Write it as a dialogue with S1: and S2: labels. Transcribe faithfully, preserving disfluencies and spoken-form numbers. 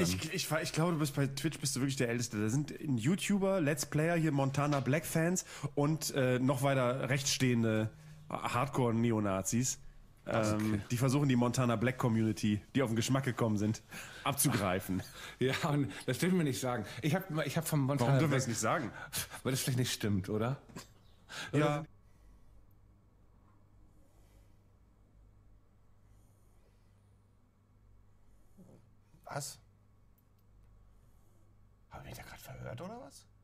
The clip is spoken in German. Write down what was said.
S1: Ich, ich, ich glaube, du bist bei Twitch bist du wirklich der Älteste. Da sind ein YouTuber, Let's Player, hier Montana Black Fans und äh, noch weiter rechtsstehende Hardcore-Neonazis. Ähm, okay. Die versuchen die Montana Black Community, die auf den Geschmack gekommen sind, abzugreifen.
S2: Ja, und das dürfen wir nicht sagen. Ich habe ich hab vom Montana
S1: Warum dürfen wir
S2: Black,
S1: es nicht sagen?
S2: Weil das vielleicht nicht stimmt, oder?
S1: Ja.
S2: Oder?
S3: Was? Habe ich mich da gerade verhört oder was?